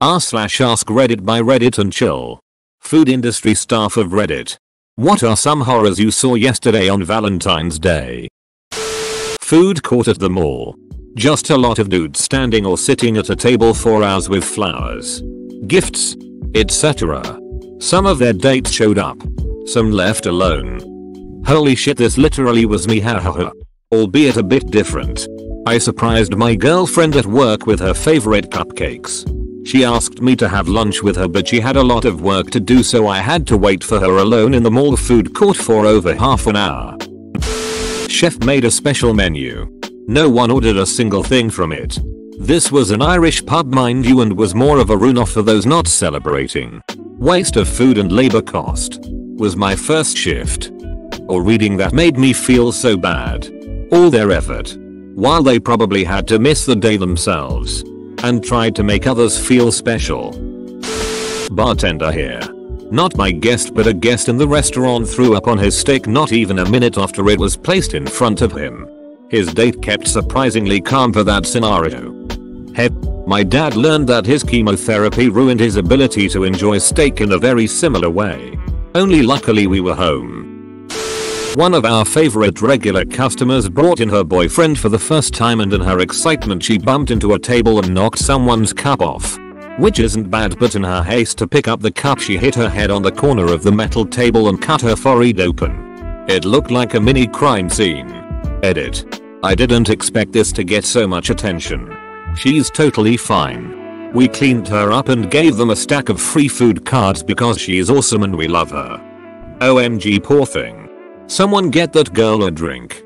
r/Askreddit by Reddit and chill. Food industry staff of Reddit. What are some horrors you saw yesterday on Valentine's Day? Food court at the mall. Just a lot of dudes standing or sitting at a table for hours with flowers, gifts, etc. Some of their dates showed up. Some left alone. Holy shit, this literally was me, hahaha. Albeit a bit different. I surprised my girlfriend at work with her favorite cupcakes. She asked me to have lunch with her, but she had a lot of work to do, so I had to wait for her alone in the mall food court for over half an hour. Chef made a special menu. No one ordered a single thing from it. This was an Irish pub, mind you, and was more of a runoff for those not celebrating. Waste of food and labor cost. Was my first shift. Or reading that made me feel so bad. All their effort. While they probably had to miss the day themselves. And tried to make others feel special. Bartender here. Not my guest, but a guest in the restaurant threw up on his steak not even a minute after it was placed in front of him. His date kept surprisingly calm for that scenario. Heck, my dad learned that his chemotherapy ruined his ability to enjoy steak in a very similar way. Only luckily we were home. One of our favorite regular customers brought in her boyfriend for the first time, and in her excitement she bumped into a table and knocked someone's cup off. Which isn't bad, but in her haste to pick up the cup she hit her head on the corner of the metal table and cut her forehead open. It looked like a mini crime scene. Edit. I didn't expect this to get so much attention. She's totally fine. We cleaned her up and gave them a stack of free food cards because she's awesome and we love her. OMG, poor thing. Someone get that girl a drink.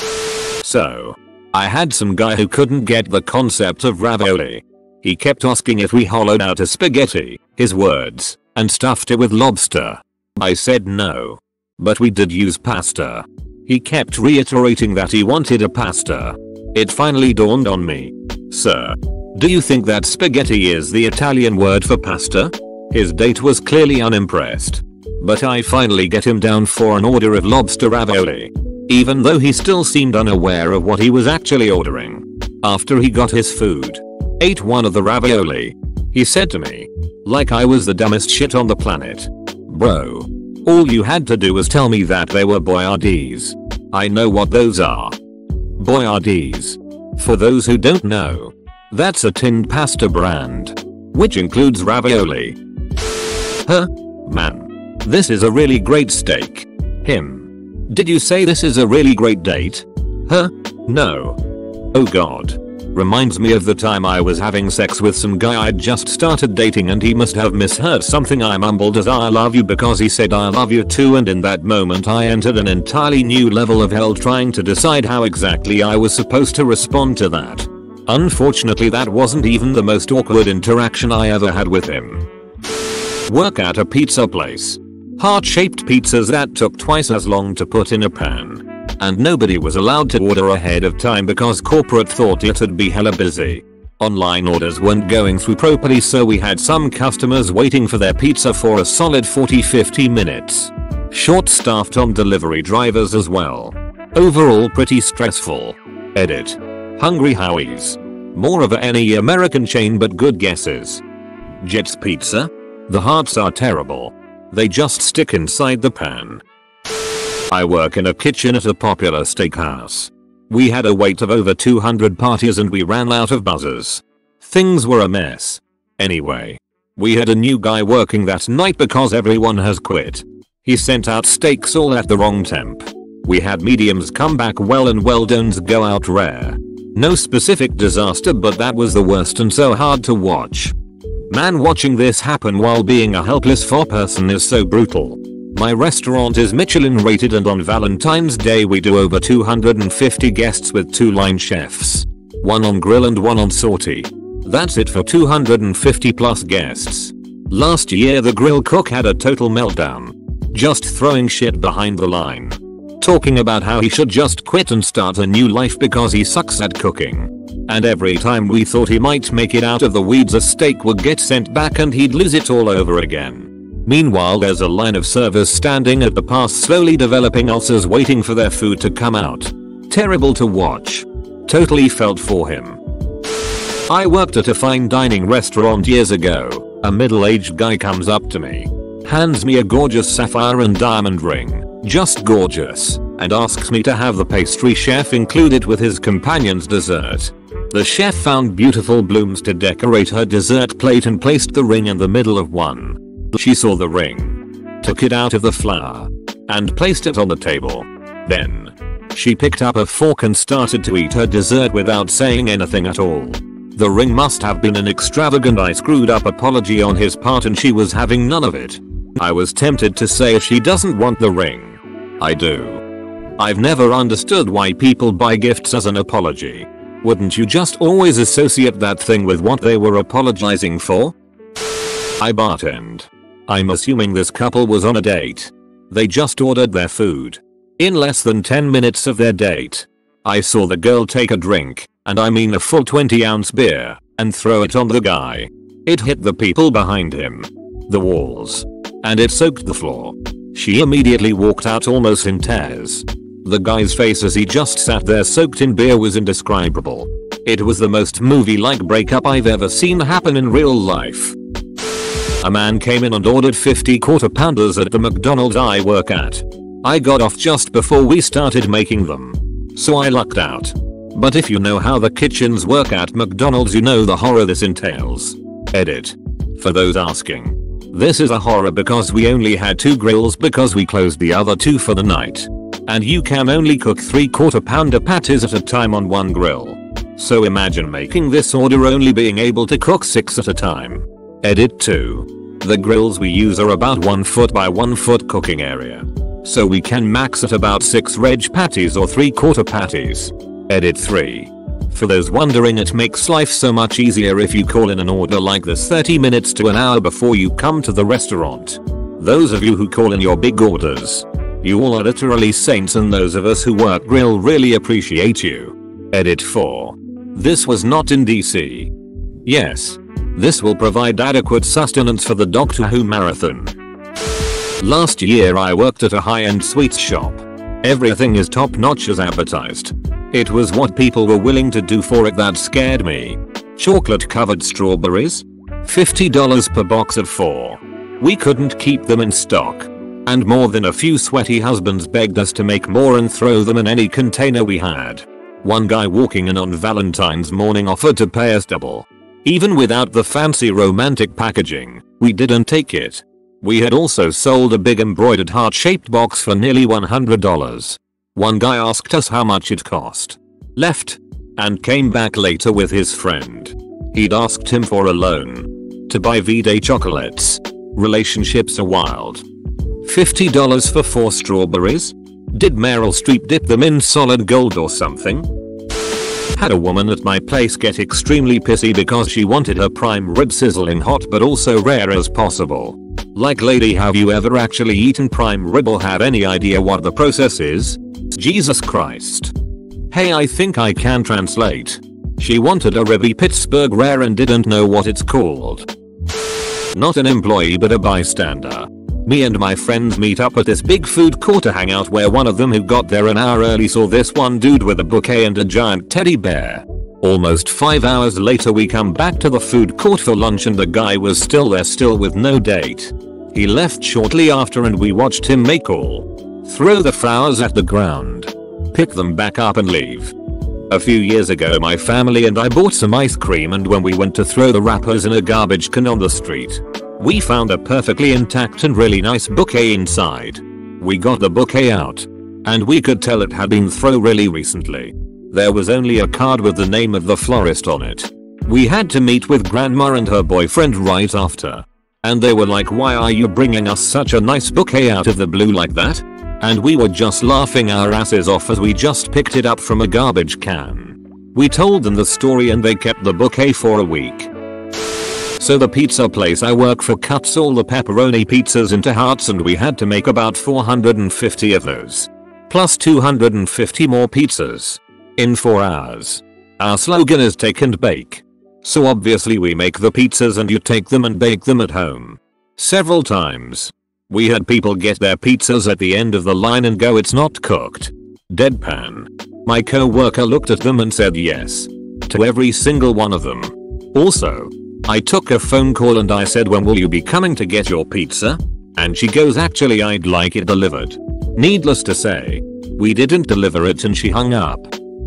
So, I had some guy who couldn't get the concept of ravioli. He kept asking if we hollowed out a spaghetti, his words, and stuffed it with lobster. I said no. But we did use pasta. He kept reiterating that he wanted a pasta. It finally dawned on me. Sir, do you think that spaghetti is the Italian word for pasta? His date was clearly unimpressed. But I finally get him down for an order of lobster ravioli. Even though he still seemed unaware of what he was actually ordering. After he got his food, ate one of the ravioli, he said to me, like I was the dumbest shit on the planet. Bro, all you had to do was tell me that they were boyardees. I know what those are. Boyardees. For those who don't know, that's a tinned pasta brand, which includes ravioli. Huh? Man. This is a really great steak. Him. Did you say this is a really great date? Huh? No. Oh god. Reminds me of the time I was having sex with some guy I'd just started dating, and he must have misheard something I mumbled as I love you because he said I love you too, and in that moment I entered an entirely new level of hell trying to decide how exactly I was supposed to respond to that. Unfortunately, that wasn't even the most awkward interaction I ever had with him. Work at a pizza place. Heart-shaped pizzas that took twice as long to put in a pan. And nobody was allowed to order ahead of time because corporate thought it'd be hella busy. Online orders weren't going through properly, so we had some customers waiting for their pizza for a solid 40-50 minutes. Short-staffed on delivery drivers as well. Overall pretty stressful. Edit. Hungry Howie's. More of any American chain, but good guesses. Jet's Pizza? The hearts are terrible. They just stick inside the pan. I work in a kitchen at a popular steakhouse. We had a wait of over 200 parties and we ran out of buzzers. Things were a mess. Anyway, we had a new guy working that night because everyone has quit. He sent out steaks all at the wrong temp. We had mediums come back well and well-dones go out rare. No specific disaster, but that was the worst and so hard to watch. Man, watching this happen while being a helpless foreperson is so brutal. My restaurant is Michelin rated, and on Valentine's Day we do over 250 guests with 2 line chefs. One on grill and one on sortie. That's it for 250 plus guests. Last year the grill cook had a total meltdown. Just throwing shit behind the line. Talking about how he should just quit and start a new life because he sucks at cooking. And every time we thought he might make it out of the weeds, a steak would get sent back and he'd lose it all over again. Meanwhile, there's a line of servers standing at the pass slowly developing ulcers waiting for their food to come out. Terrible to watch. Totally felt for him. I worked at a fine dining restaurant years ago. A middle-aged guy comes up to me, hands me a gorgeous sapphire and diamond ring, just gorgeous, and asks me to have the pastry chef include it with his companion's dessert. The chef found beautiful blooms to decorate her dessert plate and placed the ring in the middle of one. She saw the ring, took it out of the flower, and placed it on the table. Then, she picked up a fork and started to eat her dessert without saying anything at all. The ring must have been an extravagant screwed up apology on his part and she was having none of it. I was tempted to say she doesn't want the ring. I do. I've never understood why people buy gifts as an apology. Wouldn't you just always associate that thing with what they were apologizing for? I bartend. I'm assuming this couple was on a date. They just ordered their food. In less than 10 minutes of their date, I saw the girl take a drink, and I mean a full 20-ounce beer, and throw it on the guy. It hit the people behind him, the walls, and it soaked the floor. She immediately walked out almost in tears. The guy's face as he just sat there soaked in beer was indescribable. It was the most movie-like breakup I've ever seen happen in real life. A man came in and ordered 50 quarter pounders at the McDonald's I work at. I got off just before we started making them, so I lucked out. But if you know how the kitchens work at McDonald's, you know the horror this entails. Edit. For those asking, this is a horror because we only had 2 grills because we closed the other 2 for the night. And you can only cook 3 quarter pounder patties at a time on one grill. So imagine making this order only being able to cook 6 at a time. Edit 2. The grills we use are about 1 foot by 1 foot cooking area. So we can max at about 6 reg patties or 3 quarter patties. Edit 3. For those wondering, it makes life so much easier if you call in an order like this 30 minutes to an hour before you come to the restaurant. Those of you who call in your big orders, you all are literally saints, and those of us who work grill really appreciate you. Edit 4. This was not in DC. Yes. This will provide adequate sustenance for the Doctor Who marathon. Last year I worked at a high-end sweets shop. Everything is top-notch as advertised. It was what people were willing to do for it that scared me. Chocolate-covered strawberries? $50 per box of 4. We couldn't keep them in stock. And more than a few sweaty husbands begged us to make more and throw them in any container we had. One guy walking in on Valentine's morning offered to pay us double. Even without the fancy romantic packaging, we didn't take it. We had also sold a big embroidered heart-shaped box for nearly $100. One guy asked us how much it cost, left, and came back later with his friend. He'd asked him for a loan to buy V-Day chocolates. Relationships are wild. $50 for 4 strawberries? Did Meryl Streep dip them in solid gold or something? Had a woman at my place get extremely pissy because she wanted her prime rib sizzling hot but also rare as possible. Like, lady, have you ever actually eaten prime rib or have any idea what the process is? Jesus Christ. Hey, I think I can translate. She wanted a ribby Pittsburgh rare and didn't know what it's called. Not an employee but a bystander. Me and my friends meet up at this big food court to hang out, where one of them who got there an hour early saw this one dude with a bouquet and a giant teddy bear. Almost 5 hours later we come back to the food court for lunch and the guy was still there, still with no date. He left shortly after and we watched him make all, throw the flowers at the ground, pick them back up and leave. A few years ago my family and I bought some ice cream, and when we went to throw the wrappers in a garbage can on the street, we found a perfectly intact and really nice bouquet inside. We got the bouquet out, and we could tell it had been thrown really recently. There was only a card with the name of the florist on it. We had to meet with grandma and her boyfriend right after. And they were like, why are you bringing us such a nice bouquet out of the blue like that? And we were just laughing our asses off as we just picked it up from a garbage can. We told them the story and they kept the bouquet for a week. So the pizza place I work for cuts all the pepperoni pizzas into hearts, and we had to make about 450 of those. Plus 250 more pizzas. In 4 hours. Our slogan is take and bake. So obviously we make the pizzas and you take them and bake them at home. Several times. We had people get their pizzas at the end of the line and go, it's not cooked. Deadpan. My co-worker looked at them and said yes to every single one of them. Also, I took a phone call and I said, when will you be coming to get your pizza? And she goes, actually I'd like it delivered. Needless to say, we didn't deliver it and she hung up.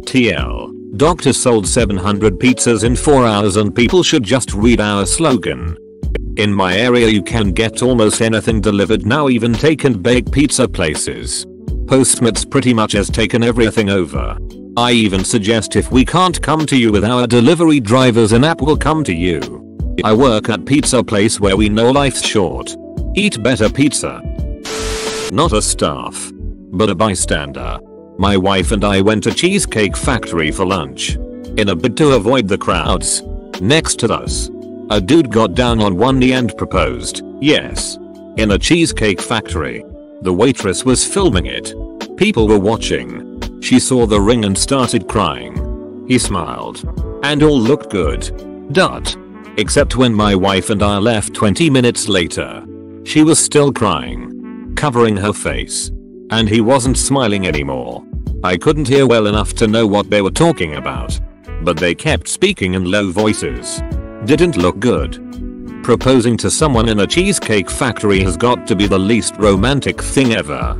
TL, doctor sold 700 pizzas in 4 hours and people should just read our slogan. In my area you can get almost anything delivered now, even take and bake pizza places. Postmates pretty much has taken everything over. I even suggest if we can't come to you with our delivery drivers, an app will come to you. I work at pizza place where we know life's short. Eat better pizza. Not a staff, but a bystander. My wife and I went to Cheesecake Factory for lunch. In a bid to avoid the crowds. Next to us, a dude got down on one knee and proposed. Yes. In a Cheesecake Factory. The waitress was filming it. People were watching. She saw the ring and started crying. He smiled. And all looked good. Except when my wife and I left 20 minutes later. She was still crying. Covering her face. And he wasn't smiling anymore. I couldn't hear well enough to know what they were talking about. But they kept speaking in low voices. Didn't look good. Proposing to someone in a Cheesecake Factory has got to be the least romantic thing ever.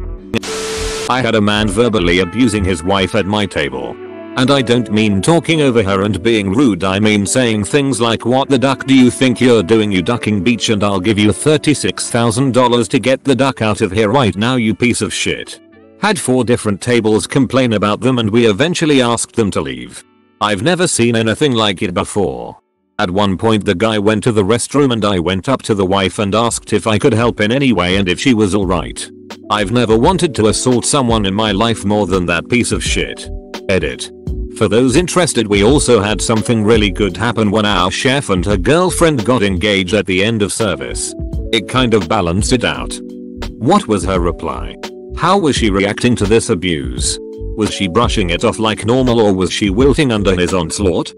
I had a man verbally abusing his wife at my table. And I don't mean talking over her and being rude, I mean saying things like, what the duck do you think you're doing, you ducking beach, and I'll give you $36,000 to get the duck out of here right now, you piece of shit. Had 4 different tables complain about them and we eventually asked them to leave. I've never seen anything like it before. At one point the guy went to the restroom and I went up to the wife and asked if I could help in any way and if she was alright. I've never wanted to assault someone in my life more than that piece of shit. Edit. For those interested, we also had something really good happen when our chef and her girlfriend got engaged at the end of service. It kind of balanced it out. What was her reply? How was she reacting to this abuse? Was she brushing it off like normal or was she wilting under his onslaught?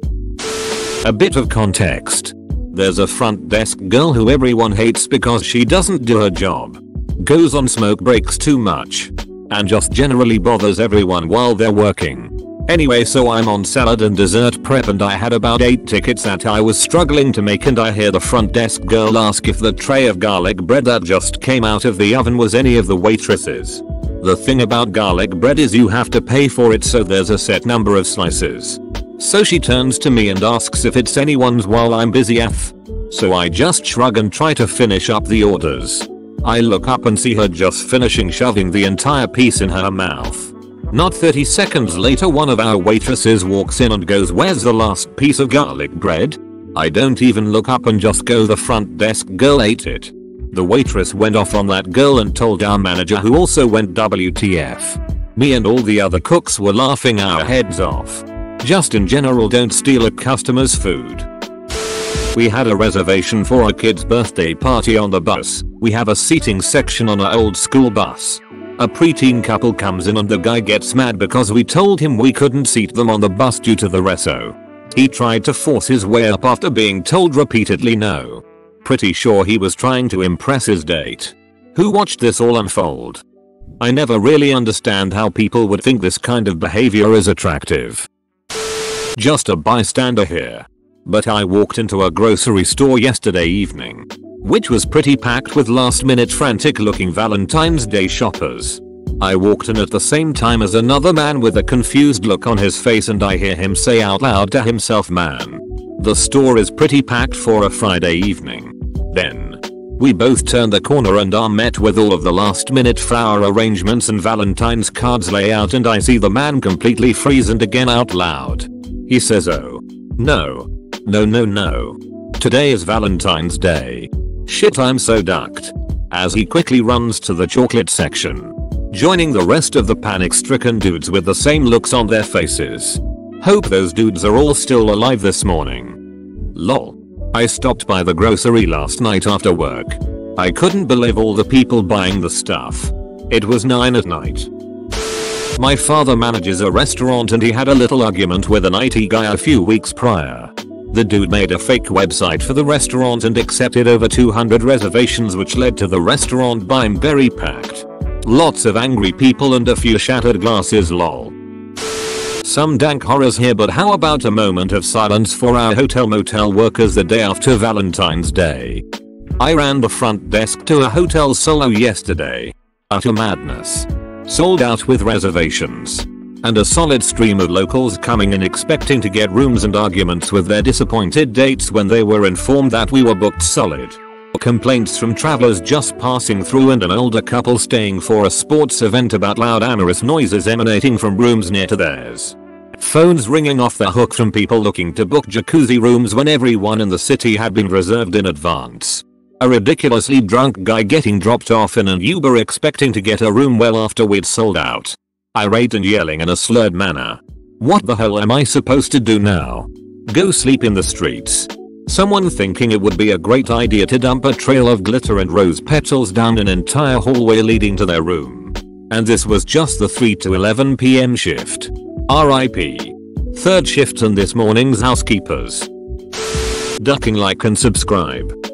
A bit of context. There's a front desk girl who everyone hates because she doesn't do her job. Goes on smoke breaks too much. And just generally bothers everyone while they're working. Anyway, so I'm on salad and dessert prep and I had about 8 tickets that I was struggling to make, and I hear the front desk girl ask if the tray of garlic bread that just came out of the oven was any of the waitress's. The thing about garlic bread is you have to pay for it, so there's a set number of slices. So she turns to me and asks if it's anyone's while I'm busy So I just shrug and try to finish up the orders. I look up and see her just finishing shoving the entire piece in her mouth. Not 30 seconds later, one of our waitresses walks in and goes, "Where's the last piece of garlic bread?" I don't even look up and just go, "The front desk girl ate it." The waitress went off on that girl and told our manager, who also went WTF. Me and all the other cooks were laughing our heads off. Just in general, don't steal a customer's food. We had a reservation for our kid's birthday party on the bus. We have a seating section on our old school bus. A preteen couple comes in and the guy gets mad because we told him we couldn't seat them on the bus due to the reso. He tried to force his way up after being told repeatedly no. Pretty sure he was trying to impress his date, who watched this all unfold. I never really understand how people would think this kind of behavior is attractive. Just a bystander here. But I walked into a grocery store yesterday evening, which was pretty packed with last-minute frantic-looking Valentine's Day shoppers. I walked in at the same time as another man with a confused look on his face, and I hear him say out loud to himself, "Man, the store is pretty packed for a Friday evening." Then, we both turn the corner and are met with all of the last-minute flower arrangements and Valentine's cards layout, and I see the man completely freeze and again out loud. He says, "Oh. No. No. Today is Valentine's Day. Shit, I'm so ducked." As he quickly runs to the chocolate section, joining the rest of the panic-stricken dudes with the same looks on their faces. Hope those dudes are all still alive this morning. Lol. I stopped by the grocery last night after work. I couldn't believe all the people buying the stuff. It was 9 at night. My father manages a restaurant and he had a little argument with an IT guy a few weeks prior. The dude made a fake website for the restaurant and accepted over 200 reservations, which led to the restaurant being very packed. Lots of angry people and a few shattered glasses, lol. Some dank horrors here, but how about a moment of silence for our hotel motel workers the day after Valentine's Day? I ran the front desk to a hotel solo yesterday. Utter madness. Sold out with reservations. And a solid stream of locals coming in expecting to get rooms and arguments with their disappointed dates when they were informed that we were booked solid. Complaints from travelers just passing through and an older couple staying for a sports event about loud amorous noises emanating from rooms near to theirs. Phones ringing off the hook from people looking to book jacuzzi rooms when everyone in the city had been reserved in advance. A ridiculously drunk guy getting dropped off in an Uber expecting to get a room well after we'd sold out. Irate and yelling in a slurred manner. What the hell am I supposed to do now? Go sleep in the streets? Someone thinking it would be a great idea to dump a trail of glitter and rose petals down an entire hallway leading to their room. And this was just the 3 to 11 PM shift. RIP. Third shift and this morning's housekeepers. Ducking like and subscribe.